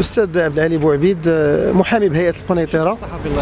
الأستاذ عبد العالي بوعبيد، محامي بهيئة القنيطرة،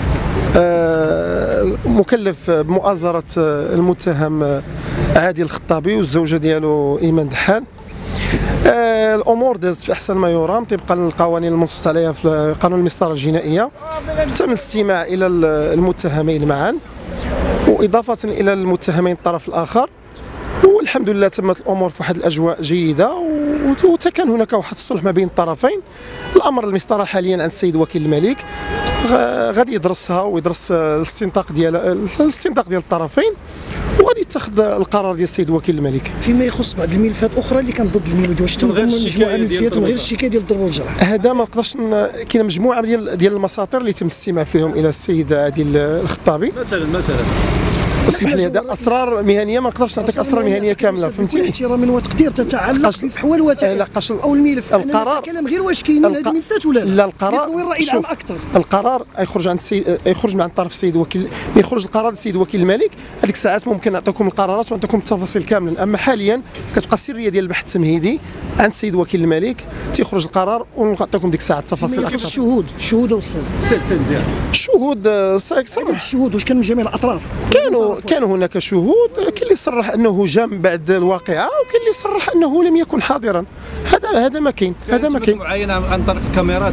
مكلف بمؤازرة المتهم عادل الخطابي والزوجة ديالو إيمان دحان. الامور دازت في احسن ما يرام طبقا للقوانين المنصوص عليها في قانون المسطره الجنائيه. تم الاستماع الى المتهمين معا واضافه الى المتهمين الطرف الاخر، والحمد لله تمت الامور في واحد الاجواء جيده، وكان هناك واحد الصلح ما بين الطرفين. الامر المسطره حاليا عند السيد وكيل الملك، غادي يدرسها ويدرس الاستنطاق ديال الطرفين، وغادي يتخذ القرار ديال السيد وكيل الملك. فيما يخص بعض الملفات اخرى اللي كانت ضد الميلودي، واش تم مجموعه من الملفات غير الشكايه ديال الضرب والجرح؟ هذا ما نقدرش. كاينه مجموعه ديال المساطر اللي تم الاستماع فيهم الى السيد عادل الخطابي. مثلا اسمح لي، هذا اسرار مهنيه، ما نقدرش نعطيك اسرار مهنيه كامله، فهمتيني؟ احتراما وتقدير تتعلق بفحوى وتعالى او الملف. القرار كلام غير واش كاينين هذه الملفات ولا لا. القرار وين الراي العام اكثر؟ القرار يخرج عند يخرج من عند طرف السيد وكيل، يخرج القرار للسيد وكيل الملك. هذيك الساعات ممكن نعطيكم القرارات ونعطيكم التفاصيل كاملا، اما حاليا كتبقى السريه ديال البحث التمهيدي عند السيد وكيل الملك، تيخرج القرار ونعطيكم ديك الساعه التفاصيل اكثر. الشهود والسلسله ديال الشهود واش كانوا من جميع الاطراف؟ كانوا هناك شهود، كاين اللي صرح انه جاء من بعد الواقعه، وكاين اللي صرح انه لم يكن حاضرا. هذا ما كاين. معينه عن طريق الكاميرات.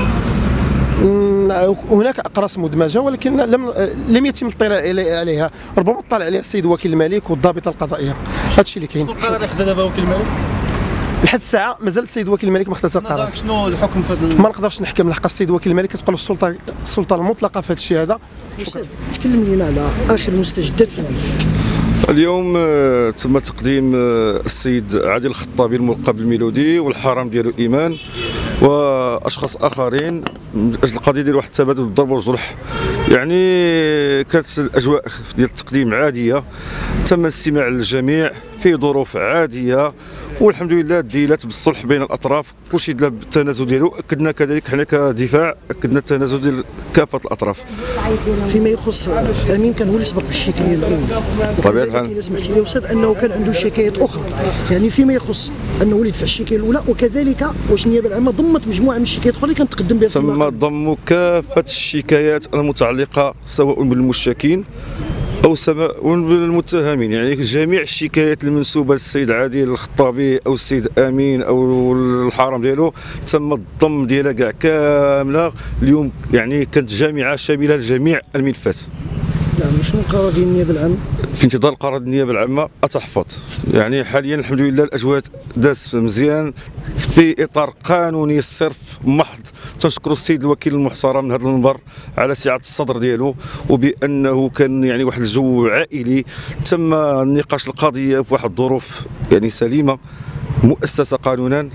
هناك اقراص مدمجه، ولكن لم يتم الاطلاع عليها. ربما اطلع عليها السيد وكيل الملك والضابطه القضائيه. هذا الشيء اللي كاين. القرار ياخذ دابا وكيل الملك لحد الساعه مازال السيد وكيل الملك ما خداش القرار. شنو الحكم في هذا؟ ما نقدرش نحكم، لحق السيد وكيل الملك كتبقى له السلطه المطلقه في هذا الشيء هذا. شكرا. تكلم لنا على اخر المستجدات في الملف. اليوم تم تقديم السيد عادل الخطابي الملقب بالميلودي والحرام ديالو ايمان واشخاص اخرين من اجل القضيه ديال واحد التبادل الضرب والجرح. يعني كانت الاجواء ديال التقديم عاديه، تم الاستماع للجميع في ظروف عاديه، والحمد لله ديلات بالصلح بين الاطراف، كلشي دلا بالتنازل ديالو. اكدنا كذلك حنا كدفاع اكدنا التنازل ديال كافه الاطراف. فيما يخص امين، كان هو اللي سبق بالشكايه الاولى بطبيعه الحال. اذا سمحتي لي استاذ انه كان عنده شكايات اخرى، يعني فيما يخص انه اللي دفع الشكايه الاولى، وكذلك واش النيابه العامه ضمت مجموعه من الشكايات اخرى اللي كانت تقدم بها؟ تم ضم كافه الشكايات المتعلقه سواء بالمشتكين او بالمتهمين، يعني جميع الشكايات المنسوبه للسيد عادل الخطابي او السيد امين او الحرام ديالو تم الضم ديالها كاع كامله اليوم. يعني كانت جامعه شامله لجميع الملفات. نعم. شنو القرار ديال النيابه العامه؟ في انتظار القرار ديال النيابه العامه اتحفظ. يعني حاليا الحمد لله الاجواء دازت مزيان في اطار قانوني صرف محض. تنشكر السيد الوكيل المحترم من هذا المنبر على سعه الصدر ديالو، وبانه كان يعني واحد الجو عائلي، تم نقاش القضيه في واحد الظروف يعني سليمه مؤسسه قانونا،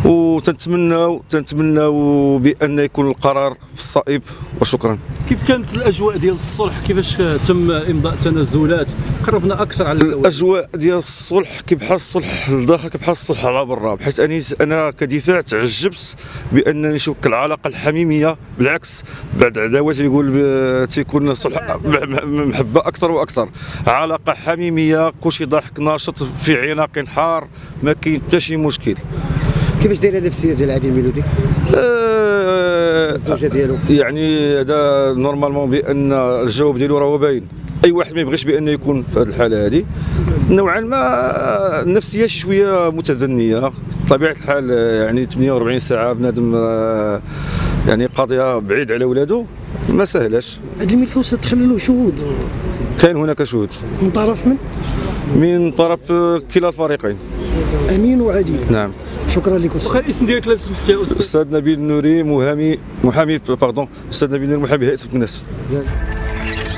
وتنتمناو بان يكون القرار في الصائب. وشكرا. كيف كانت الاجواء ديال الصلح؟ كيفاش تم امضاء تنازلات؟ قربنا اكثر على الاجواء ديال الصلح كيبحال الصلح لداخل كيبحال الصلح على برا، بحيث انا كدفاع تعجبت بانني نشوف العلاقه الحميميه. بالعكس بعد عداوات يقول تيكون الصلح محبه اكثر واكثر. علاقه حميميه، كلشي ضاحك ناشط في عناق حار، ما كاين حتى شي مشكل. كيفاش دايره النفسيه ديال عادل الميلودي؟ الزوجه ديالو يعني هذا نورمالمون بان الجواب ديالو راه باين. اي واحد ما يبغيش بانه يكون في هذه الحاله هذه. نوعا ما النفسيه شي شويه متدنيه بطبيعه الحال. يعني 48 ساعه بنادم يعني قضيه بعيد على ولادو ما سهلاش. هذا الملف واش تدخل له شهود؟ كاين هناك شهود من طرف من طرف كلا الفريقين، امين وعادل. نعم. شكرا لك استاذ. الاسم ديالك لا سمحتي يا استاذ؟ استاذ نبيل النوري، محامي استاذ نبيل النوري محامي بهيئه الناس.